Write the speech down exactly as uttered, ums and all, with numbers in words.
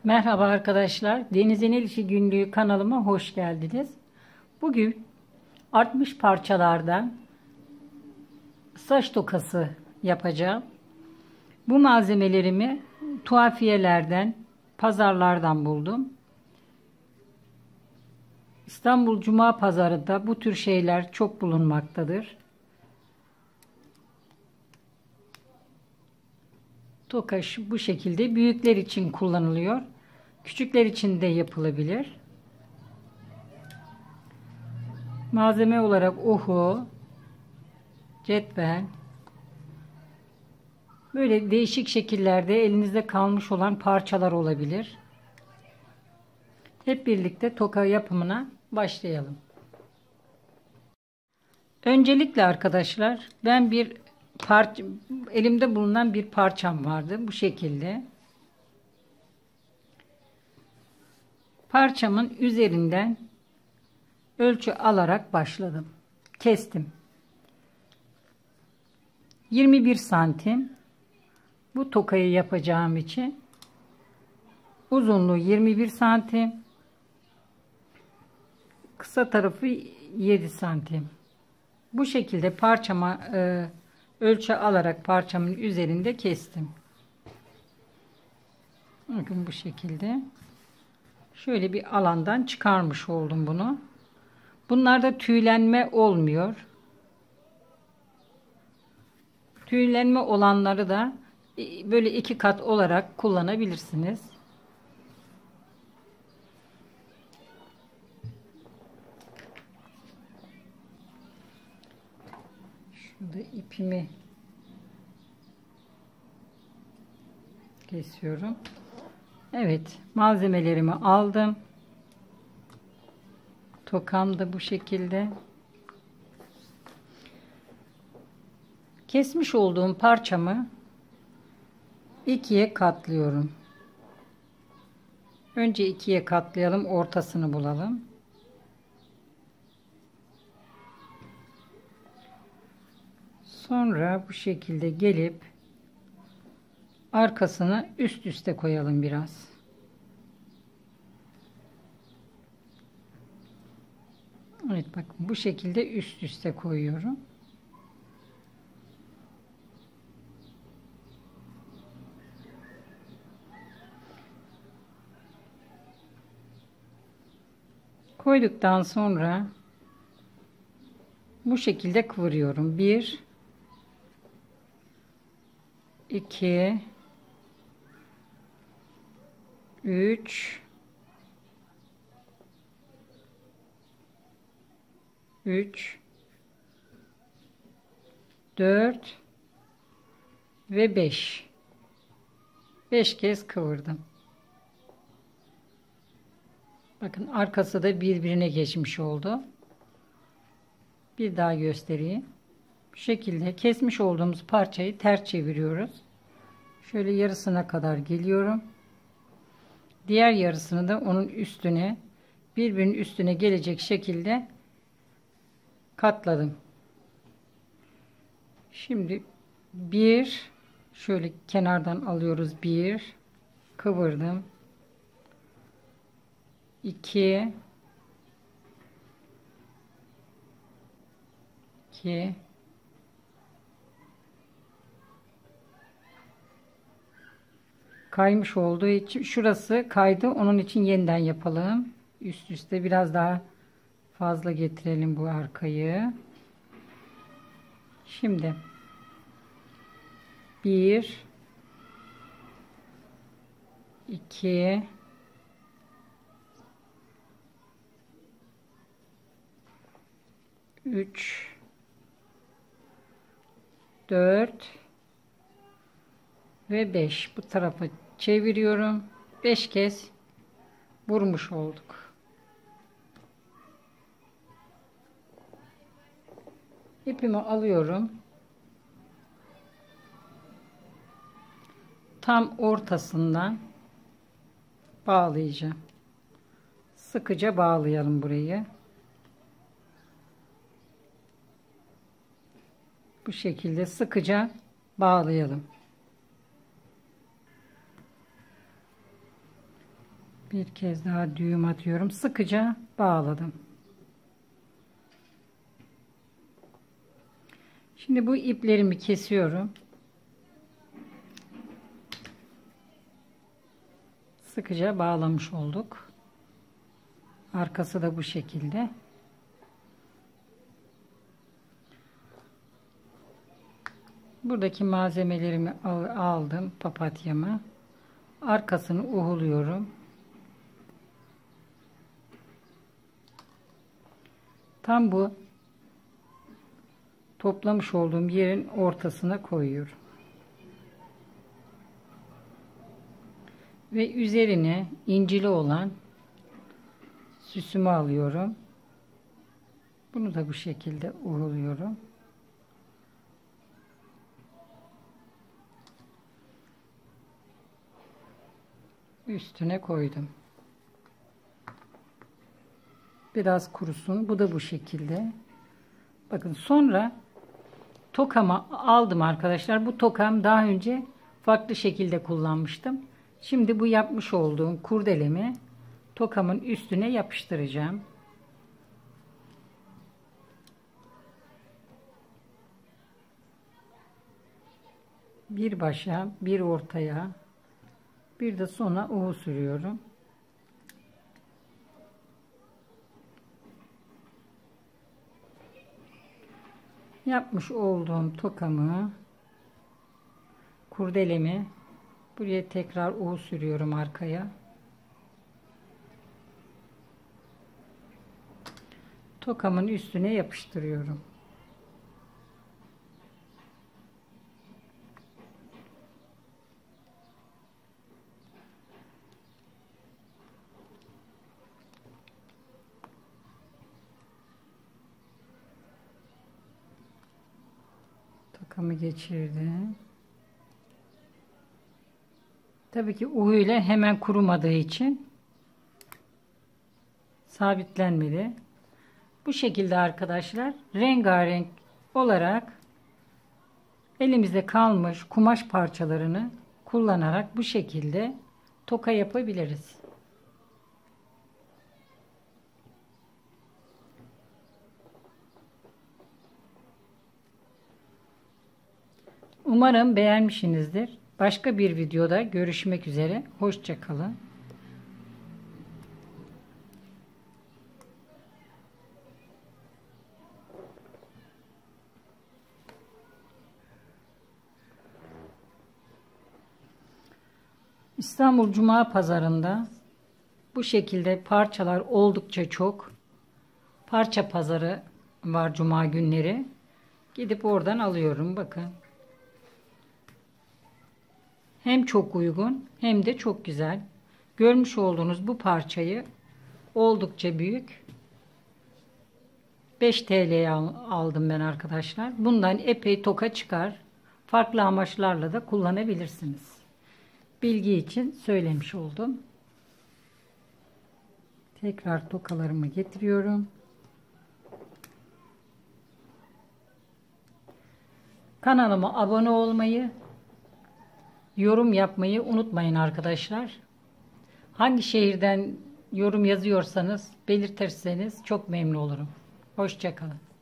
Merhaba arkadaşlar. Deniz'in El İşi Günlüğü kanalıma hoş geldiniz. Bugün artmış parçalardan saç tokası yapacağım. Bu malzemelerimi tuhafiyelerden, pazarlardan buldum. İstanbul Cuma Pazarı'nda bu tür şeyler çok bulunmaktadır. Toka bu şekilde büyükler için kullanılıyor. Küçükler için de yapılabilir. Malzeme olarak uhu, cetvel, böyle değişik şekillerde elinizde kalmış olan parçalar olabilir. Hep birlikte toka yapımına başlayalım. Öncelikle arkadaşlar ben bir parça, elimde bulunan bir parçam vardı bu şekilde. Parçamın üzerinden ölçü alarak başladım. Kestim. yirmi bir santim. Bu tokayı yapacağım için uzunluğu yirmi bir santim. Kısa tarafı yedi santim. Bu şekilde parçama e, ölçü alarak parçamın üzerinde kestim. Bakın bu şekilde. Şöyle bir alandan çıkarmış oldum bunu. Bunlarda tüylenme olmuyor. Tüylenme olanları da böyle iki kat olarak kullanabilirsiniz. Şurada ipimi kesiyorum. Evet, malzemelerimi aldım. Tokam da bu şekilde. Kesmiş olduğum parçamı ikiye katlıyorum. Önce ikiye katlayalım, ortasını bulalım. Sonra bu şekilde gelip arkasını üst üste koyalım biraz. Evet, bakın bu şekilde üst üste koyuyorum. Koyduktan sonra bu şekilde kıvırıyorum. bir iki üç üç dört ve beş. beş kez kıvırdım. Bakın arkası da birbirine geçmiş oldu. Bir daha göstereyim. Bu şekilde kesmiş olduğumuz parçayı ters çeviriyoruz. Şöyle yarısına kadar geliyorum. Diğer yarısını da onun üstüne, birbirinin üstüne gelecek şekilde katladım. Şimdi bir, şöyle kenardan alıyoruz. Bir, kıvırdım. iki, iki, kaymış olduğu için şurası kaydı, onun için yeniden yapalım. Üst üste biraz daha fazla getirelim bu arkayı. Şimdi bir, iki, üç, dört ve beş. Bu tarafa çeviriyorum. beş kez vurmuş olduk. İpimi alıyorum. Tam ortasından bağlayacağım. Sıkıca bağlayalım burayı. Bu şekilde sıkıca bağlayalım. Bir kez daha düğüm atıyorum. Sıkıca bağladım. Şimdi bu iplerimi kesiyorum. Sıkıca bağlamış olduk. Arkası da bu şekilde. Buradaki malzemelerimi aldım, papatyamı. Arkasını uhuluyorum. Tam bu toplamış olduğum yerin ortasına koyuyorum. Ve üzerine incili olan süsümü alıyorum. Bunu da bu şekilde uhuluyorum. Üstüne koydum. Biraz kurusun. Bu da bu şekilde. Bakın sonra tokamı aldım arkadaşlar. Bu tokam daha önce farklı şekilde kullanmıştım. Şimdi bu yapmış olduğum kurdelemi tokamın üstüne yapıştıracağım. Bir başa, bir ortaya, bir de sona uğu sürüyorum. Yapmış olduğum tokamı, kurdelemi buraya tekrar uğu sürüyorum arkaya. Tokamın üstüne yapıştırıyorum. Tokamı geçirdim. Tabii ki uhu ile hemen kurumadığı için sabitlenmedi. Bu şekilde arkadaşlar rengarenk olarak elimizde kalmış kumaş parçalarını kullanarak bu şekilde toka yapabiliriz. Umarım beğenmişsinizdir. Başka bir videoda görüşmek üzere. Hoşça kalın. İstanbul Cuma Pazarı'nda bu şekilde parçalar oldukça çok. Parça pazarı var Cuma günleri. Gidip oradan alıyorum. Bakın. Hem çok uygun hem de çok güzel. Görmüş olduğunuz bu parçayı oldukça büyük. beş T L'ye aldım ben arkadaşlar. Bundan epey toka çıkar. Farklı amaçlarla da kullanabilirsiniz. Bilgi için söylemiş oldum. Tekrar tokalarımı getiriyorum. Kanalıma abone olmayı, yorum yapmayı unutmayın arkadaşlar. Hangi şehirden yorum yazıyorsanız belirtirseniz çok memnun olurum. Hoşça kalın.